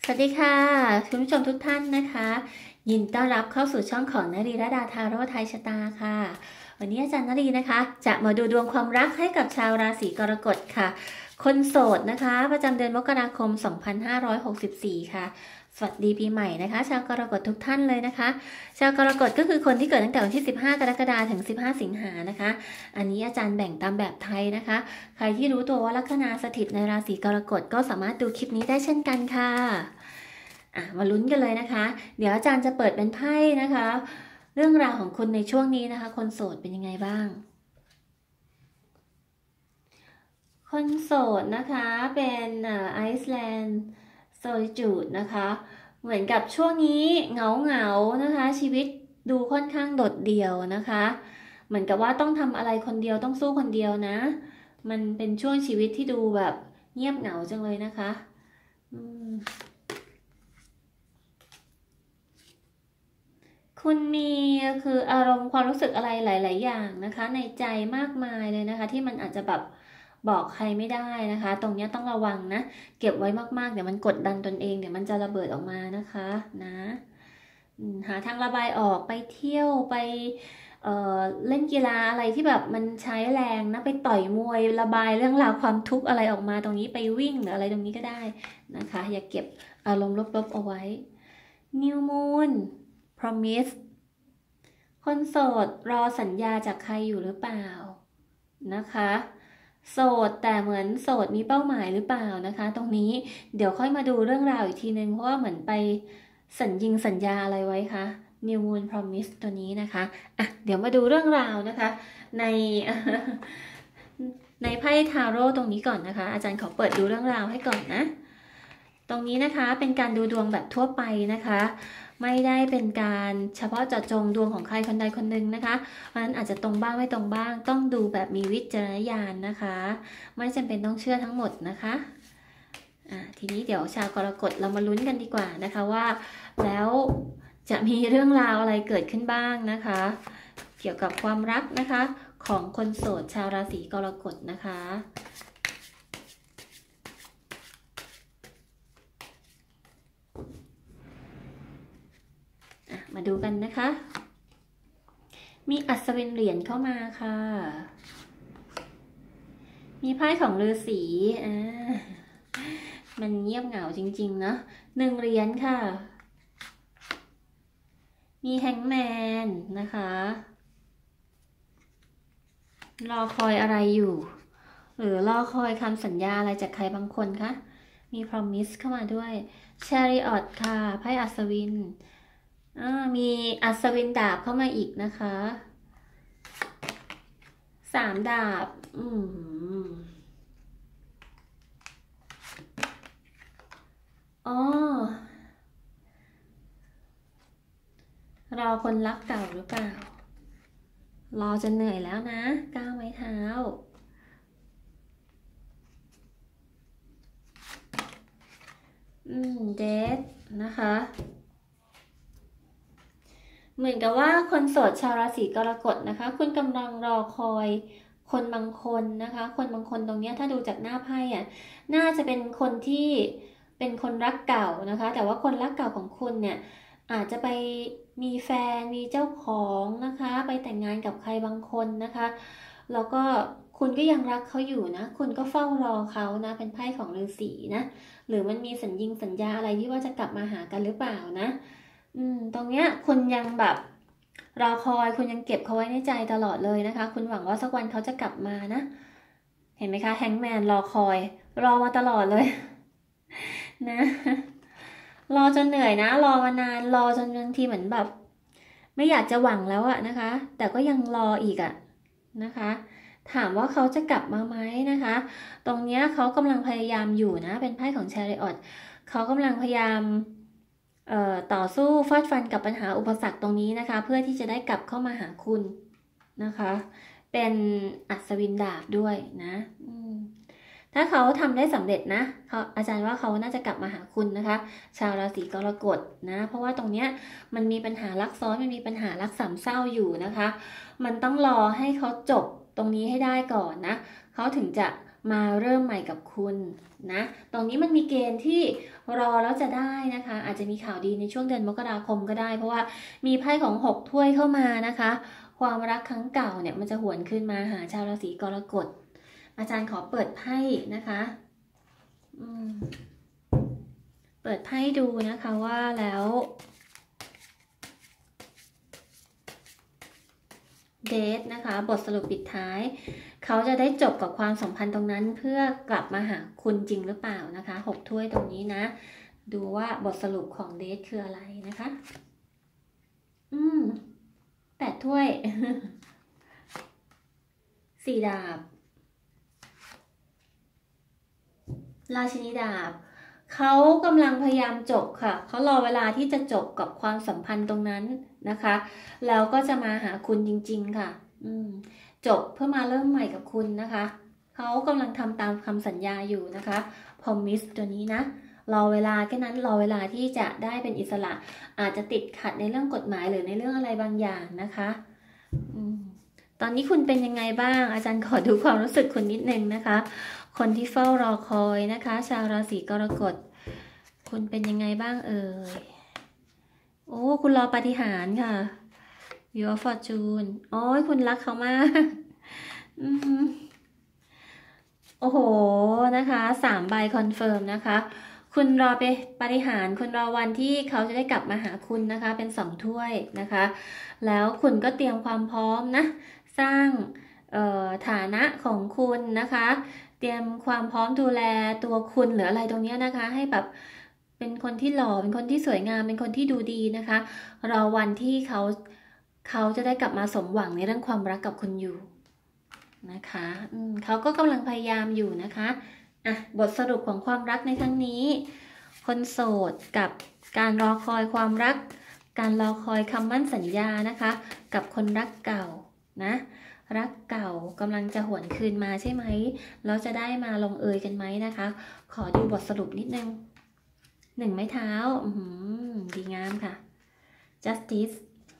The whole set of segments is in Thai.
สวัสดีค่ะคุณผู้ชมทุกท่านนะคะยินดีต้อนรับเข้าสู่ช่องของนรีรดาทาโร่ไทยชะตาค่ะวันนี้อาจารย์นรีนะคะจะมาดูดวงความรักให้กับชาวราศีกรกฎค่ะคนโสดนะคะประจำเดือนมกราคม2564ค่ะสวัสดีปีใหม่นะคะชาวกรกฎทุกท่านเลยนะคะชาวกรกฎก็คือคนที่เกิดตั้งแต่วันที่15กรกฎาคมถึง15สิงหานะคะอันนี้อาจารย์แบ่งตามแบบไทยนะคะใครที่รู้ตัวว่าลัคนาสถิตในราศีกรกฎก็สามารถดูคลิปนี้ได้เช่นกันค่ะมาลุ้นกันเลยนะคะ เดี๋ยวอาจารย์จะเปิดเป็นไพ่นะคะ เรื่องราวของคุณในช่วงนี้นะคะ คนโสดเป็นยังไงบ้าง คนโสดนะคะเป็นไอซ์แลนด์โซลิจูดนะคะ เหมือนกับช่วงนี้เหงานะคะ ชีวิตดูค่อนข้างโดดเดี่ยวนะคะ เหมือนกับว่าต้องทำอะไรคนเดียวต้องสู้คนเดียวนะ มันเป็นช่วงชีวิตที่ดูแบบเงียบเหงาจังเลยนะคะคุณมีคืออารมณ์ความรู้สึกอะไรหลายๆอย่างนะคะในใจมากมายเลยนะคะที่มันอาจจะแบบบอกใครไม่ได้นะคะตรงนี้ต้องระวังนะเก็บไว้มากๆเดี๋ยวมันกดดันตนเองเดี๋ยวมันจะระเบิดออกมานะคะนะหาทางระบายออกไปเที่ยวไปเล่นกีฬาอะไรที่แบบมันใช้แรงนะไปต่อยมวยระบายเรื่องราวความทุกข์อะไรออกมาตรงนี้ไปวิ่งหรืออะไรตรงนี้ก็ได้นะคะอย่าเก็บอารมณ์ลบๆเอาไว้ New Moon Promise คนโสดรอสัญญาจากใครอยู่หรือเปล่านะคะโสดแต่เหมือนโสดมีเป้าหมายหรือเปล่านะคะตรงนี้เดี๋ยวค่อยมาดูเรื่องราวอีกทีนึงเพราะว่าเหมือนไปสัญญาอะไรไว้คะ New Moon Promise ตัวนี้นะคะเดี๋ยวมาดูเรื่องราวนะคะในในไพ่ทาโร่ตรงนี้ก่อนนะคะอาจารย์ขอเปิดดูเรื่องราวให้ก่อนนะตรงนี้นะคะเป็นการดูดวงแบบทั่วไปนะคะไม่ได้เป็นการเฉพาะเจาะจงดวงของใครคนใดคนหนึ่งนะคะเพราะฉะนั้นอาจจะตรงบ้างไม่ตรงบ้างต้องดูแบบมีวิจารณญาณนะคะไม่จำเป็นต้องเชื่อทั้งหมดนะคะทีนี้เดี๋ยวชาวกรกฎเรามาลุ้นกันดีกว่านะคะว่าแล้วจะมีเรื่องราวอะไรเกิดขึ้นบ้างนะคะเกี่ยวกับความรักนะคะของคนโสดชาวราศีกรกฎนะคะมาดูกันนะคะ มีอัศวินเหรียญเข้ามาค่ะ มีไพ่ของฤาษีมันเงียบเหงาจริงๆเนาะ1 เหรียญค่ะ มีแฮงแมนนะคะ รอคอยอะไรอยู่ หรือรอคอยคำสัญญาอะไรจากใครบางคนคะมี promise เข้ามาด้วย chariot ค่ะไพ่อัศวินมีอัศวินดาบเข้ามาอีกนะคะ3 ดาบรอคนรักเก่าหรือเปล่ารอจะเหนื่อยแล้วนะก้าวไม้เท้าเดทนะคะเหมือนกับว่าคนโสดชาวราศีกรกฎนะคะคุณกำลังรอคอยคนบางคนนะคะคนบางคนตรงนี้ถ้าดูจากหน้าไพ่น่าจะเป็นคนที่เป็นคนรักเก่านะคะแต่ว่าคนรักเก่าของคุณเนี่ยอาจจะไปมีแฟนมีเจ้าของนะคะไปแต่งงานกับใครบางคนนะคะแล้วก็คุณก็ยังรักเขาอยู่นะคุณก็เฝ้ารอเขานะเป็นไพ่ของฤาษีนะหรือมันมีสัญญาอะไรที่ว่าจะกลับมาหากันหรือเปล่านะตรงเนี้ยคุณยังแบบรอคอยคุณยังเก็บเขาไว้ในใจตลอดเลยนะคะคุณหวังว่าสักวันเขาจะกลับมานะเห็นไหมคะแฮงแมนรอคอยรอมาตลอดเลยนะรอจนเหนื่อยนะรอมานานรอจนบางทีเหมือนแบบไม่อยากจะหวังแล้วอะนะคะแต่ก็ยังรออีกอะนะคะถามว่าเขาจะกลับมาไหมนะคะตรงนี้เขากำลังพยายามอยู่นะเป็นไพ่ของ Chariot เขากำลังพยายามต่อสู้ฟาดฟันกับปัญหาอุปสรรคตรงนี้นะคะเพื่อที่จะได้กลับเข้ามาหาคุณนะคะเป็นอัศวินดาบด้วยนะถ้าเขาทำได้สำเร็จนะอาจารย์ว่าเขาน่าจะกลับมาหาคุณนะคะชาวราศีกรกฎนะเพราะว่าตรงเนี้ยมันมีปัญหารักซ้อนมันมีปัญหารักสามเศร้าอยู่นะคะมันต้องรอให้เขาจบตรงนี้ให้ได้ก่อนนะเขาถึงจะมาเริ่มใหม่กับคุณนะตรงนี้มันมีเกณฑ์ที่รอแล้วจะได้นะคะอาจจะมีข่าวดีในช่วงเดือนมกราคมก็ได้เพราะว่ามีไพ่ของ6ถ้วยเข้ามานะคะความรักครั้งเก่าเนี่ยมันจะหวนคืนมาหาชาวราศีกรกฎอาจารย์ขอเปิดไพ่นะคะเปิดไพ่ดูนะคะว่าแล้วเดทนะคะบทสรุปปิดท้ายเขาจะได้จบกับความสัมพันธ์ตรงนั้นเพื่อกลับมาหาคุณจริงหรือเปล่านะคะ6ถ้วยตรงนี้นะดูว่าบทสรุปของเดทคืออะไรนะคะ8ถ้วย4 ดาบราชินีดาบเขากำลังพยายามจบค่ะเขารอเวลาที่จะจบกับความสัมพันธ์ตรงนั้นนะคะแล้วก็จะมาหาคุณจริงๆค่ะจบเพื่อมาเริ่มใหม่กับคุณนะคะเขากำลังทำตามคำสัญญาอยู่นะคะ promise ตัวนี้นะรอเวลาแค่นั้นรอเวลาที่จะได้เป็นอิสระอาจจะติดขัดในเรื่องกฎหมายหรือในเรื่องอะไรบางอย่างนะคะตอนนี้คุณเป็นยังไงบ้างอาจารย์ขอดูความรู้สึกคุณนิดนึงนะคะคนที่เฝ้ารอคอยนะคะชาวราศีกรกฎคุณเป็นยังไงบ้างเอ่ยโอ้คุณรอปาฏิหาริย์ค่ะ Your Fortune โอ้ยคุณรักเขามากโอ้โหนะคะ3 ใบคอนเฟิร์มนะคะคุณรอไปปาฏิหาริย์คุณรอวันที่เขาจะได้กลับมาหาคุณนะคะเป็น2 ถ้วยนะคะแล้วคุณก็เตรียมความพร้อมนะสร้างฐานะของคุณนะคะเตรียมความพร้อมดูแลตัวคุณหรืออะไรตรงนี้นะคะให้แบบเป็นคนที่หล่อเป็นคนที่สวยงามเป็นคนที่ดูดีนะคะรอวันที่เขาจะได้กลับมาสมหวังในเรื่องความรักกับคุณอยู่นะคะเขาก็กำลังพยายามอยู่นะคะบทสรุปของความรักในครั้งนี้คนโสดกับการรอคอยความรักการรอคอยคำมั่นสัญญานะคะกับคนรักเก่านะรักเก่ากำลังจะหวนคืนมาใช่ไหมแล้วจะได้มาลงเอยกันไหมนะคะขอดูบทสรุปนิดนึง1 ไม้เท้าดีงามค่ะ justice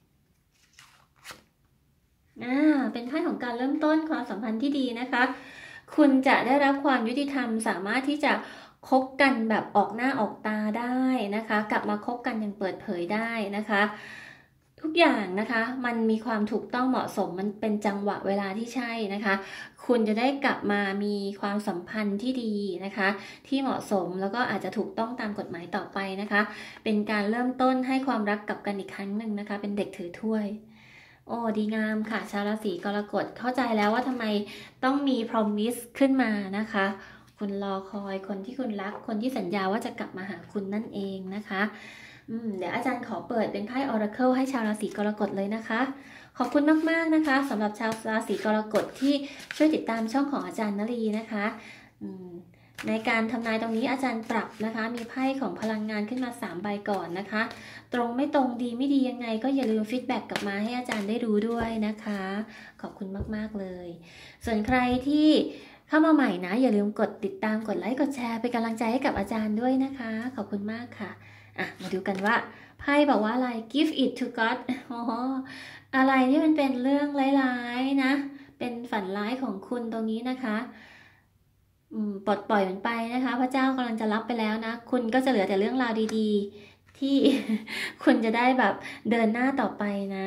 เป็นไพ่ของการเริ่มต้นความสัมพันธ์ที่ดีนะคะคุณจะได้รับความยุติธรรมสามารถที่จะคบกันแบบออกหน้าออกตาได้นะคะกลับมาคบกันอย่างเปิดเผยได้นะคะทุกอย่างนะคะมันมีความถูกต้องเหมาะสมมันเป็นจังหวะเวลาที่ใช่นะคะคุณจะได้กลับมามีความสัมพันธ์ที่ดีนะคะที่เหมาะสมแล้วก็อาจจะถูกต้องตามกฎหมายต่อไปนะคะเป็นการเริ่มต้นให้ความรักกับกันอีกครั้งหนึ่งนะคะเป็นเด็กถือถ้วยโอ้ดีงามค่ะชาวราศีกรกฎเข้าใจแล้วว่าทำไมต้องมี promise ขึ้นมานะคะคุณรอคอยคนที่คุณรักคนที่สัญญาว่าจะกลับมาหาคุณนั่นเองนะคะเดี๋ยวอาจารย์ขอเปิดเป็นไพ่ Oracle ให้ชาวราศีกรกฎเลยนะคะขอบคุณมากๆนะคะสำหรับชาวราศีกรกฎที่ช่วยติดตามช่องของอาจารย์นลีนะคะในการทำนายตรงนี้อาจารย์ปรับนะคะมีไพ่ของพลังงานขึ้นมา3 ใบก่อนนะคะตรงไม่ตรงดีไม่ดียังไงก็อย่าลืมฟีดแบ็กกลับมาให้อาจารย์ได้รู้ด้วยนะคะขอบคุณมากๆเลยส่วนใครที่เข้ามาใหม่นะอย่าลืมกดติดตามกดไลค์กดแชร์เป็นกำลังใจให้กับอาจารย์ด้วยนะคะขอบคุณมากค่ะมาดูกันว่าไพ่บอกว่าอะไร give it to God อะไรที่มันเป็นเรื่องร้ายๆนะเป็นฝันร้ายของคุณตรงนี้นะคะปลดปล่อยมันไปนะคะพระเจ้ากำลังจะรับไปแล้วนะคุณก็จะเหลือแต่เรื่องราวดีๆที่คุณจะได้แบบเดินหน้าต่อไปนะ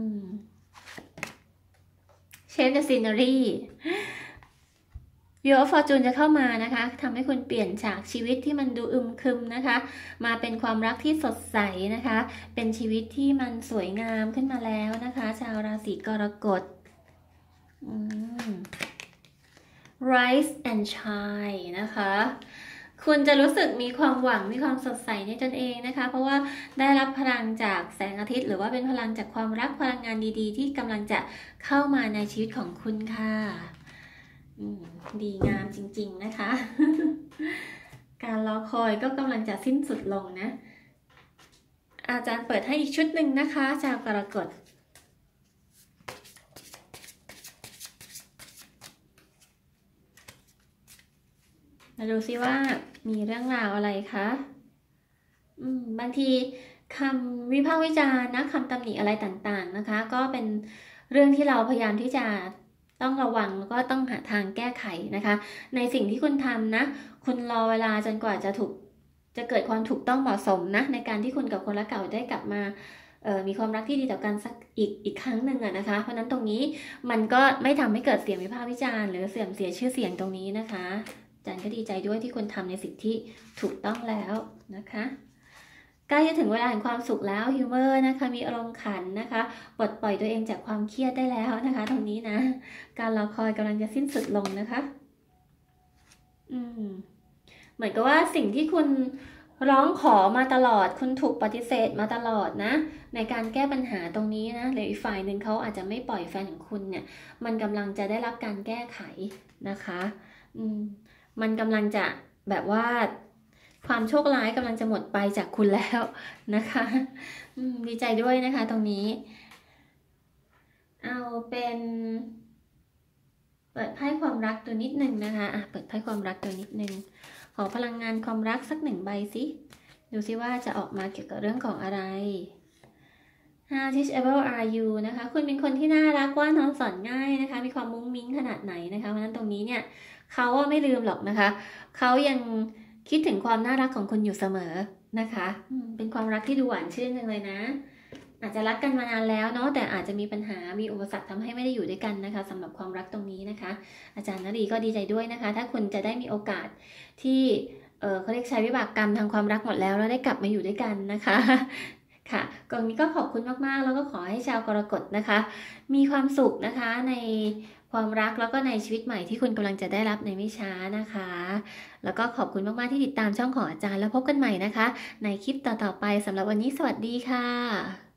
เชฟเดอะซีนารีวิวฟอร์จูนจะเข้ามานะคะทำให้คุณเปลี่ยนฉากชีวิตที่มันดูอึมครึมนะคะมาเป็นความรักที่สดใสนะคะเป็นชีวิตที่มันสวยงามขึ้นมาแล้วนะคะชาวราศีกรกฎRise and Shine นะคะคุณจะรู้สึกมีความหวังมีความสดใสในตนเองนะคะเพราะว่าได้รับพลังจากแสงอาทิตย์หรือว่าเป็นพลังจากความรักพลังงานดีๆที่กำลังจะเข้ามาในชีวิตของคุณค่ะดีงามจริงๆนะคะ การรอคอยก็กำลังจะสิ้นสุดลงนะอาจารย์เปิดให้อีกชุดหนึ่งนะคะชาวกรกฎมาดูซิว่ามีเรื่องราวอะไรคะบางทีคำวิพากษ์วิจารณ์นะคำตำหนิอะไรต่างๆนะคะก็เป็นเรื่องที่เราพยายามที่จะต้องระวังแล้วก็ต้องหาทางแก้ไขนะคะ ในสิ่งที่คุณทำนะ คุณรอเวลาจนกว่าจะเกิดความถูกต้องเหมาะสมนะในการที่คุณกับคนรักเก่าได้กลับมามีความรักที่ดีต่อกันสักอีกครั้งหนึ่งนะคะ เพราะนั้นตรงนี้มันก็ไม่ทำให้เกิดเสียงวิพากษ์วิจารณ์หรือเสื่อมเสียชื่อเสียงตรงนี้นะคะจันก็ดีใจด้วยที่คุณทำในสิ่งที่ถูกต้องแล้วนะคะใกล้จะถึงเวลาแห่งความสุขแล้วฮิวเมอร์นะคะมีอารมณ์ขันนะคะปลดปล่อยตัวเองจากความเครียดได้แล้วนะคะตรงนี้นะการรอคอยกำลังจะสิ้นสุดลงนะคะเหมือนกับว่าสิ่งที่คุณร้องขอมาตลอดคุณถูกปฏิเสธมาตลอดนะในการแก้ปัญหาตรงนี้นะหรืออีกฝ่ายหนึ่งเขาอาจจะไม่ปล่อยแฟนของคุณเนี่ยมันกำลังจะได้รับการแก้ไขนะคะมันกำลังจะแบบว่าความโชคร้ายกำลังจะหมดไปจากคุณแล้วนะคะดีใจด้วยนะคะตรงนี้เอาเป็นเปิดไพ่ความรักตัวนิดนึงนะคะเปิดไพ่ความรักตัวนิดนึงขอพลังงานความรักสัก1 ใบสิดูซิว่าจะออกมาเกี่ยวกับเรื่องของอะไร How teachable are you นะคะคุณเป็นคนที่น่ารักว่านอนสอนง่ายนะคะมีความมุ้งมิ้งขนาดไหนนะคะเพราะฉะนั้นตรงนี้เนี่ยเขาไม่ลืมหรอกนะคะเขายังคิดถึงความน่ารักของคุณอยู่เสมอนะคะเป็นความรักที่ดูหวานชื่นจังเลยนะอาจจะรักกันมานานแล้วเนาะแต่อาจจะมีปัญหามีอุปสรรคทำให้ไม่ได้อยู่ด้วยกันนะคะสำหรับความรักตรงนี้นะคะอาจารย์นรีก็ดีใจด้วยนะคะถ้าคุณจะได้มีโอกาสที่เขาเรียกใช้วิบากกรรมทางความรักหมดแล้วได้กลับมาอยู่ด้วยกันนะคะค่ะกองนี้ก็ขอบคุณมากๆแล้วก็ขอให้ชาวกรกฎนะคะมีความสุขนะคะในความรักแล้วก็ในชีวิตใหม่ที่คุณกำลังจะได้รับในไม่ช้านะคะแล้วก็ขอบคุณมากๆที่ติดตามช่องของอาจารย์แล้วพบกันใหม่นะคะในคลิปต่อๆไปสำหรับวันนี้สวัสดีค่ะ